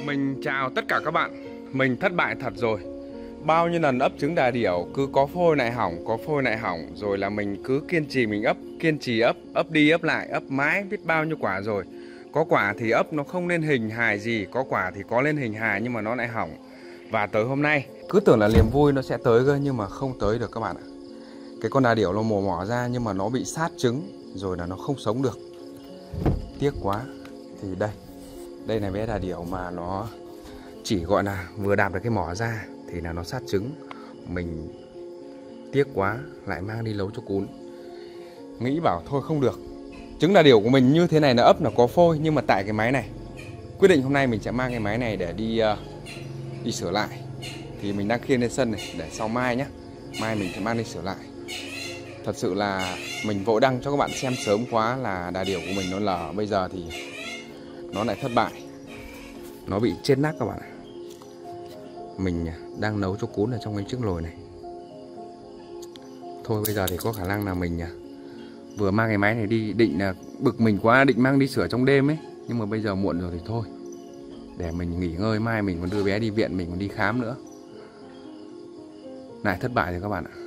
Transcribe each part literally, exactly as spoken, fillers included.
Mình chào tất cả các bạn. Mình thất bại thật rồi. Bao nhiêu lần ấp trứng đà điểu cứ có phôi lại hỏng, có phôi lại hỏng. Rồi là mình cứ kiên trì mình ấp, kiên trì ấp, ấp đi ấp lại, ấp mãi biết bao nhiêu quả rồi. Có quả thì ấp nó không lên hình hài gì, có quả thì có lên hình hài nhưng mà nó lại hỏng. Và tới hôm nay, cứ tưởng là niềm vui nó sẽ tới cơ nhưng mà không tới được các bạn ạ. Cái con đà điểu nó mổ mỏ ra nhưng mà nó bị sát trứng rồi là nó không sống được. Tiếc quá. Thì đây, đây là bé đà điểu mà nó chỉ gọi là vừa đạp được cái mỏ ra thì là nó sát trứng. Mình tiếc quá, lại mang đi nấu cho cún. Nghĩ bảo thôi không được, trứng đà điểu của mình như thế này là ấp là có phôi. Nhưng mà tại cái máy này, quyết định hôm nay mình sẽ mang cái máy này để đi uh, đi sửa lại. Thì mình đang khiêng lên sân này để sau mai nhé, mai mình sẽ mang đi sửa lại. Thật sự là mình vội đăng cho các bạn xem sớm quá là đà điểu của mình nó lở. Bây giờ thì nó lại thất bại, nó bị chết nát các bạn ạ. Mình đang nấu cho cún ở trong cái trứng lồi này. Thôi bây giờ thì có khả năng là mình vừa mang cái máy này đi, định là bực mình quá, định mang đi sửa trong đêm ấy. Nhưng mà bây giờ muộn rồi thì thôi, để mình nghỉ ngơi, mai mình còn đưa bé đi viện, mình còn đi khám nữa. Lại thất bại rồi các bạn ạ.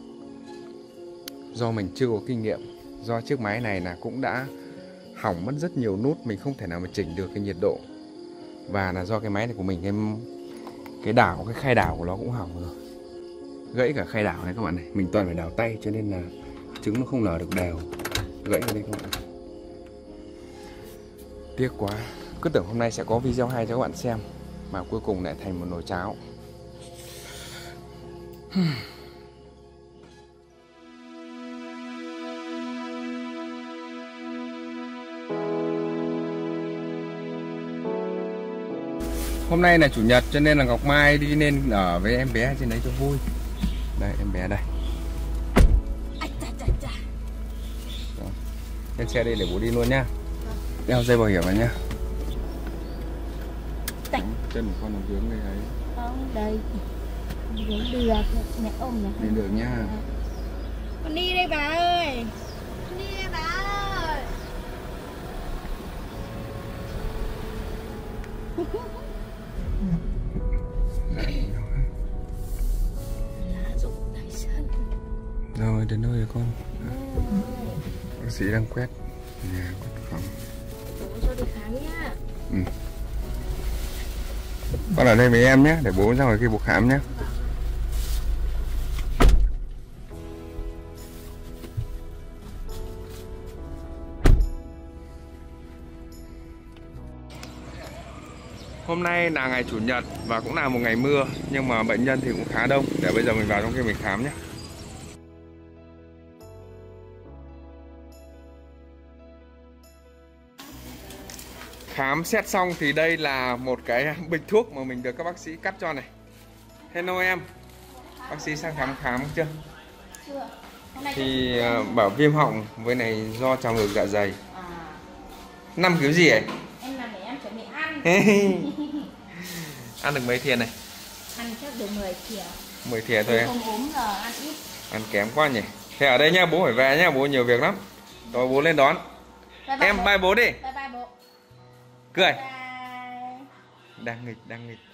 Do mình chưa có kinh nghiệm, do chiếc máy này là cũng đã hỏng mất rất nhiều nút, mình không thể nào mà chỉnh được cái nhiệt độ. Và là do cái máy này của mình, cái cái đảo, cái khay đảo của nó cũng hỏng rồi, gãy cả khay đảo này các bạn này. Mình toàn phải đảo tay cho nên là trứng nó không nở được đều, gãy ở đây các bạn. Tiếc quá, cứ tưởng hôm nay sẽ có video hay cho các bạn xem mà cuối cùng lại thành một nồi cháo. Hôm nay là chủ nhật cho nên là Ngọc Mai đi nên ở với em bé trên đấy cho vui. Đây em bé đây. Rồi. Lên xe đây để bố đi luôn nhá. Đeo dây bảo hiểm vào nhá. Chân của con nó vướng đây ấy. Không, đây. Vướng được, mẹ ôm này. Đi được nhá. Con đi đây bà ơi. Con đi đây bà ơi. Rồi đến nơi rồi con. Bác sĩ đang quét nhà, quét phòng. Bố cho đi khám nhá. Ừ. Con ở đây với em nhé, để bố ra ngoài kia bố khám nhé. Hôm nay là ngày chủ nhật và cũng là một ngày mưa, nhưng mà bệnh nhân thì cũng khá đông. Để bây giờ mình vào trong kia mình khám nhé. Khám xét xong thì đây là một cái bịch thuốc mà mình được các bác sĩ cắt cho này. Hello em, bác sĩ sang khám khám chưa? Chưa. Thì uh, bảo viêm họng với này do trào ngược dạ dày. Năm kiểu gì ấy? Em làm để em chuẩn bị ăn. Ăn được mấy thìa này? Ăn chắc được mười thìa. mười thìa thôi em. Không ốm giờ ăn ít. Ăn kém quá nhỉ. Thế ở đây nhá, bố phải về nhá, bố nhiều việc lắm. Rồi bố lên đón. Bye bye Em bố. bye bố đi. Bye bye bố. Cười. Bye. Đang nghịch, đang nghịch.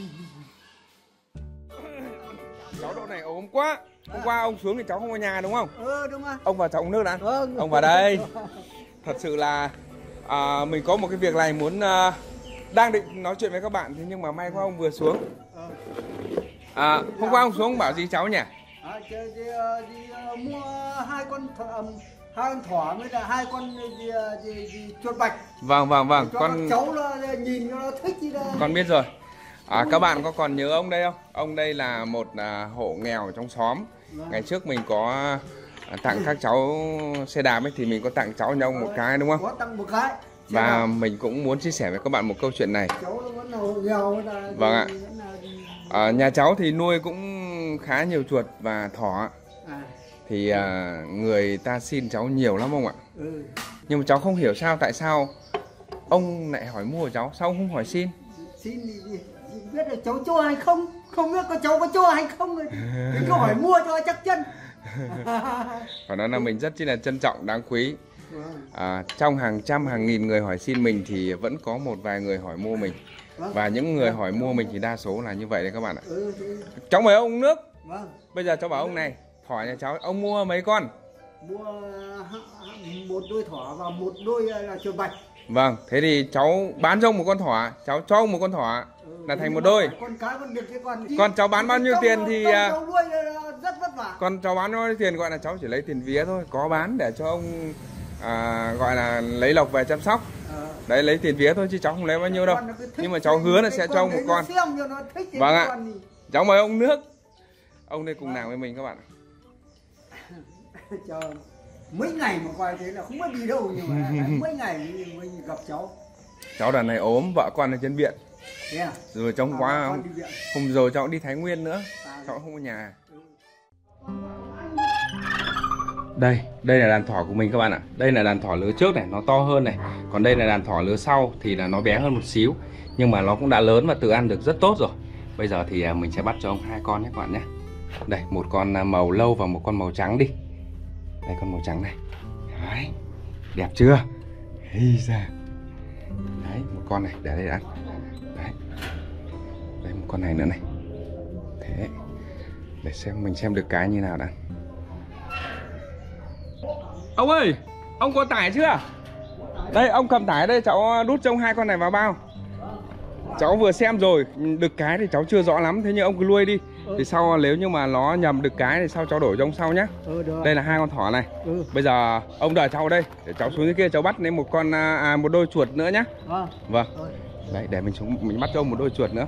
Cháu độ này ốm quá. Hôm qua ông xuống thì cháu không ở nhà đúng không? Ừ đúng rồi. Ông vào cháu uống nước đã. Vâng. Ông vào đây. Thật sự là à, mình có một cái việc này muốn à, đang định nói chuyện với các bạn, thế nhưng mà may quá ông vừa xuống. À, hôm qua ông xuống ông bảo gì cháu nhỉ? À, đi, đi, đi uh, mua hai con thỏ, hai con thỏ với là hai con gì, gì, gì, chuột bạch. Vâng vâng vâng. Cho Con cháu là nhìn nó thích gì đó. Con biết rồi. À, các bạn có còn nhớ ông đây không? Ông đây là một à, hộ nghèo ở trong xóm. Vâng. Ngày trước mình có à, tặng các cháu xe đạp ấy, thì mình có tặng cháu nhau một cái đúng không? Có tặng một cái. Và mình cũng muốn chia sẻ với các bạn một câu chuyện này. Cháu vẫn là hộ nghèo là. Vâng ạ. Là... À, nhà cháu thì nuôi cũng khá nhiều chuột và thỏ. À. Thì à, người ta xin cháu nhiều lắm ông ạ. Ừ. Nhưng mà cháu không hiểu sao, tại sao ông lại hỏi mua của cháu, sao ông không hỏi xin? Xin thì, thì, thì biết là cháu cho hay không, không biết có cháu có cho hay không rồi thì cứ hỏi mua cho chắc chân. Phải nói là mình rất chi là trân trọng, đáng quý. À, trong hàng trăm hàng nghìn người hỏi xin mình thì vẫn có một vài người hỏi mua mình. Vâng. Và những người hỏi mua mình thì đa số là như vậy đấy các bạn ạ. Ừ, thì... Cháu mời ông uống nước. Vâng. Bây giờ cháu bảo ông này, thỏ nhà cháu ông mua mấy con? Mua một đôi thỏ và một đôi là chuột bạch. Vâng, thế thì cháu bán cho ông một con thỏ, cháu cho ông một con thỏ ừ, là thành một đôi. Con cái con đực cái con. Còn cháu bán bao nhiêu công, tiền thì công nuôi rất vất vả. Còn cháu bán bao nhiêu tiền gọi là cháu chỉ lấy tiền vía thôi, có bán để cho ông à, gọi là lấy lộc về chăm sóc. À. Đấy lấy tiền vía thôi chứ cháu không lấy bao nhiêu đâu. Nhưng mà cháu hứa là sẽ cho ông một con. Vâng ạ. Cháu mời ông nước. Ông đây cùng nào với mình các bạn ạ. Chờ mấy ngày mà coi thế là không biết đi đâu, nhưng mà mấy ngày mới gặp cháu. Cháu đợt này ốm, vợ con ở trên viện. Yeah. Rồi trong à, quá hôm, hôm rồi cháu đi Thái Nguyên nữa. À, cháu không có nhà. Đây, đây là đàn thỏ của mình các bạn ạ. Đây là đàn thỏ lứa trước này, nó to hơn này. Còn đây là đàn thỏ lứa sau thì là nó bé hơn một xíu. Nhưng mà nó cũng đã lớn và tự ăn được rất tốt rồi. Bây giờ thì mình sẽ bắt cho ông hai con nhé các bạn nhé. Đây, một con màu lâu và một con màu trắng đi. Đây con màu trắng này. Đấy, đẹp chưa? Hey ra. Đấy, một con này, để đây ăn. Đấy. Đây một con này nữa này. Thế. Để xem mình xem được cái như nào đã. Ông ơi, ông có tải chưa? Đây, ông cầm tải đây, cháu đút cho ông hai con này vào bao. Cháu vừa xem rồi, đực cái thì cháu chưa rõ lắm, thế nhưng ông cứ nuôi đi. Ừ. Thì sau nếu như mà nó nhầm đực cái thì sau cháu đổi cho ông sau nhé. Ừ, đây là hai con thỏ này. Ừ. Bây giờ ông đợi cháu đây, để cháu xuống dưới kia cháu bắt lấy một con à, một đôi chuột nữa nhé. Vâng. Vâng. Ừ. Đấy, để mình xuống mình bắt cho ông một đôi chuột nữa.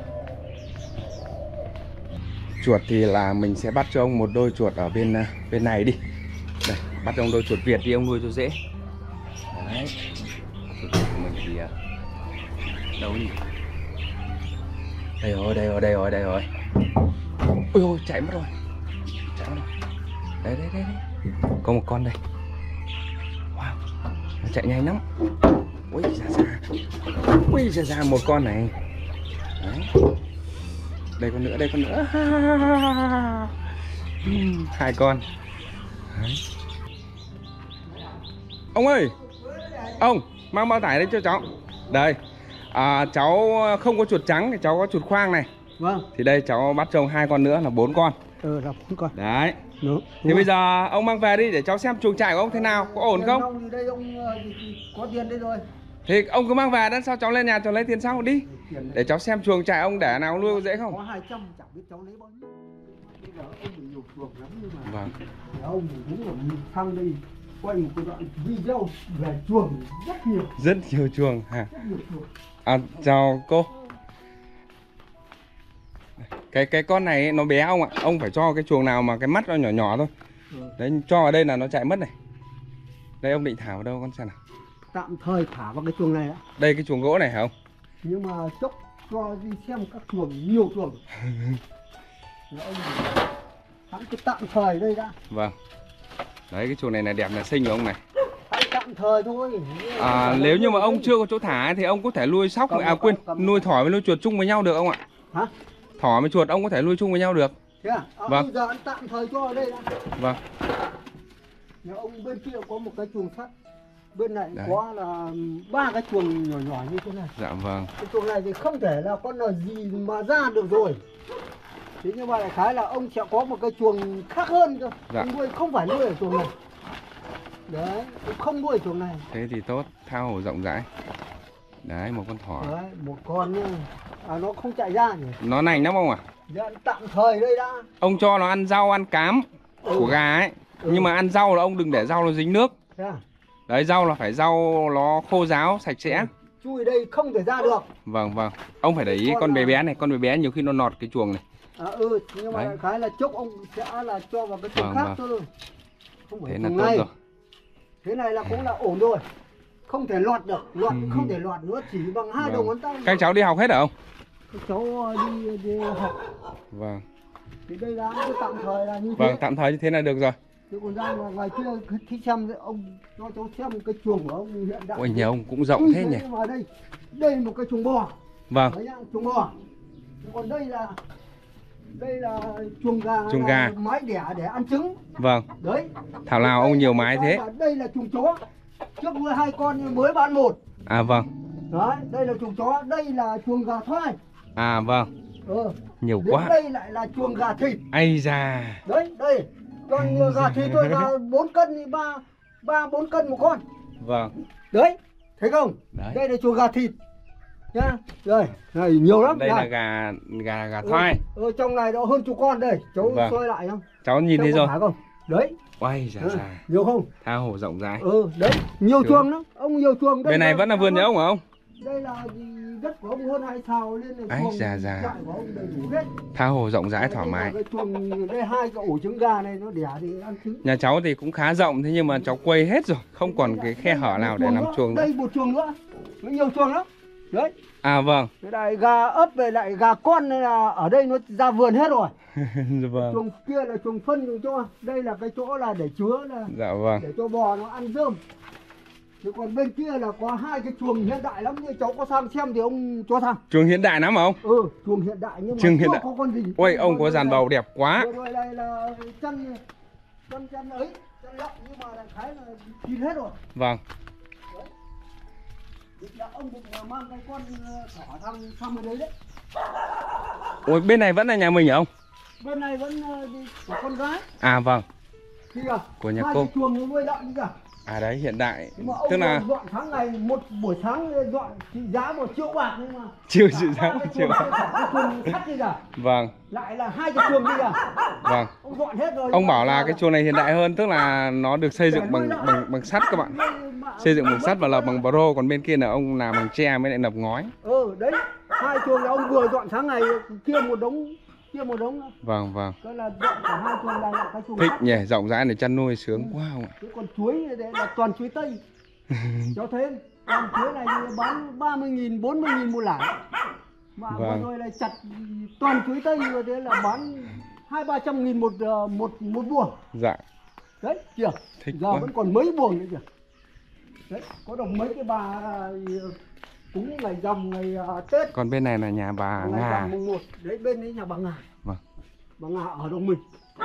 Chuột thì là mình sẽ bắt cho ông một đôi chuột ở bên bên này đi. Đây, bắt cho ông đôi chuột Việt đi ông nuôi cho dễ. Đấy. Chuột Việt của mình thì đâu nhỉ? Đây rồi, đây rồi, đây rồi, đây rồi. Ôi ôi, chạy mất rồi. Chạy mất rồi. Đây, đây, đây, đây. Có một con đây. Wow, nó chạy nhanh lắm. Ui, ra ra. Ui, ra ra một con này. Đấy. Đây con nữa, đây con nữa. Hai con. Đấy. Ông ơi, ông, mang bao tải đấy cho cháu. Đây. À, cháu không có chuột trắng thì cháu có chuột khoang này. Vâng. Thì đây cháu bắt cho ông hai con nữa là bốn con. Ừ, là bốn con. Đấy. Đúng. Đúng thì rồi. Bây giờ ông mang về đi để cháu xem chuồng trại của ông thế nào, có ổn không? Ông đây ông có tiền đây rồi. Thì ông cứ mang về đó, sao cháu lên nhà cháu lấy tiền sau đi. Để cháu xem chuồng trại ông để nào nuôi dễ không? Có hai trăm chẳng biết cháu lấy bao nhiêu. Bây giờ ông mình nhiều chuồng lắm nhưng mà. Vâng. Ông đúng là sang đây quay một cái đoạn video về chuồng rất nhiều. Rất nhiều chuồng hả? Rất nhiều chuồng. À, chào cô. Cái cái con này nó bé ông ạ. Ông phải cho cái chuồng nào mà cái mắt nó nhỏ nhỏ thôi. Ừ. Đấy, cho ở đây là nó chạy mất này. Đây ông định thả vào đâu con xem nào. Tạm thời thả vào cái chuồng này đã. Đây cái chuồng gỗ này hả ông? Nhưng mà chốc cho đi xem các chuồng, nhiều chuồng. Ông hãy cứ tạm thời đây đã. Vâng. Đấy cái chuồng này là đẹp là xinh của ông này. Tạm thời thôi. À, nếu như mà ông chưa có chỗ thả thì ông có thể nuôi sóc, à quên, nuôi thỏ với nuôi chuột chung với nhau được không ạ? Hả? Thỏ với chuột ông có thể nuôi chung với nhau được. Thế à? À vâng. Bây giờ anh tạm thời cho ở đây đã. Vâng. Nhà ông bên kia có một cái chuồng sắt. Bên này đấy. Có là ba cái chuồng nhỏ nhỏ như thế này. Dạ vâng. Cái chuồng này thì không thể là con nào gì mà ra được rồi. Thế nhưng mà đại khái là ông sẽ có một cái chuồng khác hơn cơ. Dạ. Ông nuôi không phải nuôi ở chuồng này. Đấy, không nuôi chuồng này. Thế thì tốt, thao hồ rộng rãi. Đấy, một con thỏ. Đấy, một con nhưng à, nó không chạy ra nhỉ? Nó nành lắm không ạ? À? Dạ, tạm thời đây đã. Ông cho nó ăn rau, ăn cám ừ. của gà ấy. Ừ. Nhưng mà ăn rau là ông đừng để rau nó dính nước. Thế à? Đấy, rau là phải rau nó khô ráo, sạch sẽ. Ừ. Chui đây không thể ra được. Vâng, vâng. Ông phải để ý con, con bé bé này, con bé bé nhiều khi nó nọt cái chuồng này. À, ừ, nhưng mà cái là chốc ông sẽ là cho vào cái chuồng vâng, khác vâng. thôi. Không phải thế là tốt này. Rồi. Thế này là cũng là ổn rồi. Không thể lọt được, lọt ừ. không thể lọt nữa, chỉ bằng hai vâng. đầu ngón tay. Các cháu đi học hết hả ông? Các cháu đi, đi học. Vâng. Thì đây là cái tạm thời là như vâng, thế. Vâng, tạm thời như thế là được rồi. Chứ còn ra ngoài kia thích xem ông cho cháu xem cái chuồng của ông hiện đại. Ôi nhà ông cũng rộng ừ, thế nhỉ? Mà đây, đây một cái chuồng bò. Vâng. Đấy nhá, chuồng bò. Còn đây là đây là chuồng gà, chuồng gà mái đẻ để ăn trứng. Vâng. Đấy. Thảo nào ông nhiều mái thế. Đây là chuồng chó. Trước nuôi hai con mới bán một. À vâng. Đấy, đây là chuồng chó, đây là chuồng gà thoai. À vâng. Ừ. Nhiều Đến quá. đây lại là chuồng gà thịt. Ây da. Đấy, đây. Còn gà thịt tôi là bốn cân thì ba ba bốn cân một con. Vâng. Đấy, thấy không? Đấy. Đây là chuồng gà thịt. Nhá. Rồi, này nhiều lắm. Đây này. là gà gà gà thoai. Ừ, ừ, trong này nó hơn chục con đây. Cháu Vâng. soi lại không? Cháu nhìn Cháu thấy có rồi. phải không? Đấy. Ôi da Ừ, da. nhiều không? Tha hồ rộng rãi. Ừ, đấy, nhiều Sướng. chuồng lắm. Ông nhiều chuồng. Đây Bên này vẫn là vườn nhà ông hả ông? Đây là đất của ông hơn hai sào nên là Ấy chuồng da da. trại của ông đầy đủ hết. Tha hồ rộng rãi Đây thoải là mái. cái chuồng, đây hai cái ổ trứng gà này nó đẻ thì ăn trứng. Nhà cháu thì cũng khá rộng, thế nhưng mà cháu quây hết rồi, không còn cái khe hở nào để làm chuồng nữa. Đây một chuồng nữa, nó nhiều chuồng lắm. Đấy. À vâng. Cái này gà ấp về lại gà con nên là ở đây nó ra vườn hết rồi. Vâng. Chuồng kia là chuồng phân chuồng cho. Đây là cái chỗ là để chứa là Dạ vâng. để cho bò nó ăn rơm. Chứ còn bên kia là có hai cái chuồng hiện đại lắm, như cháu có sang xem thì ông cho sang. Chuồng hiện đại lắm hả ông? Ừ, chuồng hiện đại nhưng mà Chuồng hiện chưa đại. có con gì. Ôi ông có dàn bầu đẹp quá. Rồi rồi đây là chân chân chân ấy, chân lợn nhưng mà đại khái là chín hết rồi. Vâng. Là ông cũng mang cái con thỏ thăm thăm ở đấy đấy. Ôi bên này vẫn là nhà mình hả ông? Bên này vẫn của con gái. À vâng. Thì à, Của nhà hai cô. cái chuồng nó nuôi lợn cả. À đấy hiện đại. Nhưng mà ông Tức là dọn tháng ngày một buổi sáng dọn trị giá một triệu bạc nhưng mà chiều trị giá một triệu. cái chuồng sắt đi cả. Vâng. Lại là hai cái chuồng đi cả. Vâng. Ông dọn hết rồi. Ông bảo là cái chuồng này hiện đại hơn, tức là nó được xây dựng bằng bằng bằng sắt các bạn. Xây dựng bằng sắt và lợp bằng bro, còn bên kia là ông làm bằng tre mới lại lợp ngói. Ừ đấy, hai chuồng là ông vừa dọn tháng ngày kia một đống kia một đống nữa. Vâng vâng. Cái là dọn cả hai chuồng này là cái chuồng Thích sắt. nhỉ, rộng rãi để chăn nuôi sướng quá không ạ? Cái còn chuối này đấy là toàn chuối tây. Cháu thấy toàn chuối này bán ba mươi nghìn, bốn mươi nghìn một lạng. Mà Vâng. vừa rồi lại chặt toàn chuối tây rồi thế là bán hai ba trăm nghìn một một một buồng. Dạ. Đấy kìa. Thích Giờ quá. vẫn còn mấy buồng nữa kìa. Đấy, có đồng mấy cái bà cúng ngày rằm ngày uh, Tết. Còn bên này là nhà bà Ngày Nga. rằm mùng một. Đấy bên đấy nhà bà Nga. Vâng. Bà Nga ở Đông Minh.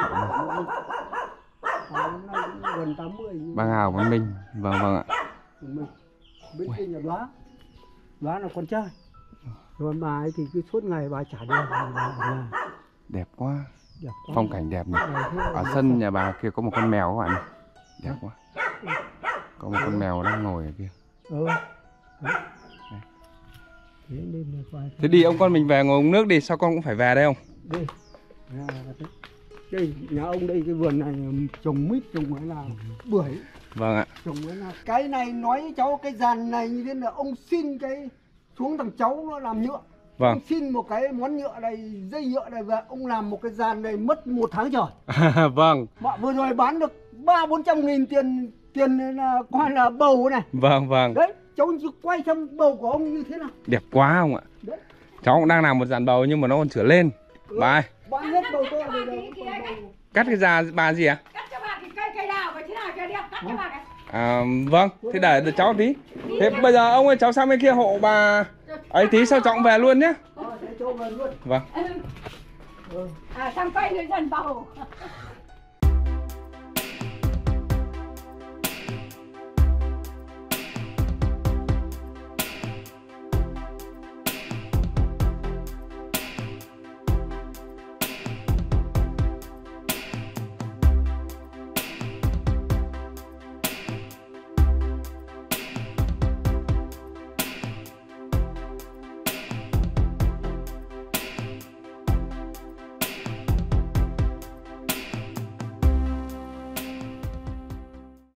À, hôm nay cũng gần tám mươi. Bà Nga ở Văn Minh. Vâng vâng ạ. Đông Minh. Bên kia nhà Đoá. Đoá là con trai. Rồi bà ấy thì cứ suốt ngày bà trả tiền. Bà Đẹp quá. đẹp quá. Phong cảnh đẹp nhỉ. Này, thế Ở là sân nhà bà kia có một con mèo các bạn. Đẹp quá. Có một con mèo đang ngồi ở kia. Ừ. Đấy. Thế nên là qua Thế đi ông con mình về ngồi uống nước đi, sao con cũng phải về đây không? đây. À, đây nhà ông đây cái vườn này trồng mít trồng ấy là bưởi. Vâng ạ. Trồng ấy là cái này nói với cháu cái dàn này như thế là ông xin cái xuống thằng cháu nó làm nhựa. Vâng. Ông xin một cái món nhựa này, dây nhựa này và ông làm một cái dàn này mất một tháng trời. Vâng. Mà vừa rồi bán được ba bốn trăm nghìn tiền tiền là coi là bầu này. Vâng vâng. Đấy, cháu chỉ quay xem bầu của ông như thế nào. Đẹp quá không ạ? Đấy. Cháu cũng đang làm một dàn bầu nhưng mà nó còn sửa lên. Ừ. Bà ơi, Bán hết bầu to rồi đâu. Còn bầu. cắt cái da bà gì ạ? Cắt cho bà cái cây cây đào cái thế nào kia đi, cắt cho bà cái. À, vâng, thế để, để cháu tí. Thế bây giờ ông ơi, cháu sang bên kia hộ bà ấy tí, sao cháu cũng về luôn nhé. Ờ, thế cho về luôn. Vâng. Ừ. À sang quay người dần bầu.